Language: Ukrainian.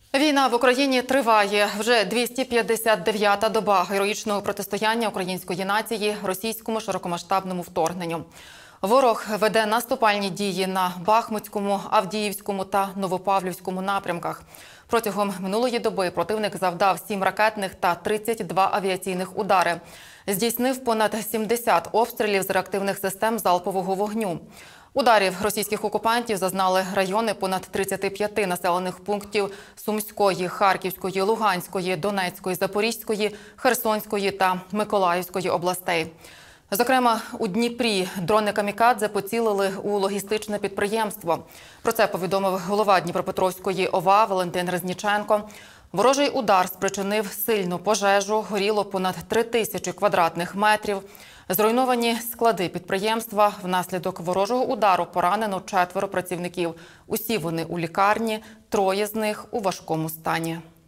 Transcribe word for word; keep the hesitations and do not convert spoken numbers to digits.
Війна в Україні триває. Вже двісті п'ятдесят дев'ята доба героїчного протистояння української нації російському широкомасштабному вторгненню. Ворог веде наступальні дії на Бахмутському, Авдіївському та Новопавлівському напрямках. Протягом минулої доби противник завдав сім ракетних та тридцять два авіаційних удари. Здійснив понад сімдесят обстрілів з реактивних систем залпового вогню. Ударів російських окупантів зазнали райони понад тридцяти п'яти населених пунктів Сумської, Харківської, Луганської, Донецької, Запорізької, Херсонської та Миколаївської областей. Зокрема, у Дніпрі дрони «Камікадзе» поцілили у логістичне підприємство. Про це повідомив голова Дніпропетровської ОВА Валентин Резніченко. Ворожий удар спричинив сильну пожежу, горіло понад три тисячі квадратних метрів. Зруйновані склади підприємства. Внаслідок ворожого удару поранено четверо працівників. Усі вони у лікарні, троє з них у важкому стані.